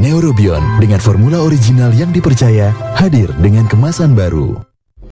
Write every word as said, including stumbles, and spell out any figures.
Neurobion dengan formula original yang dipercaya hadir dengan kemasan baru.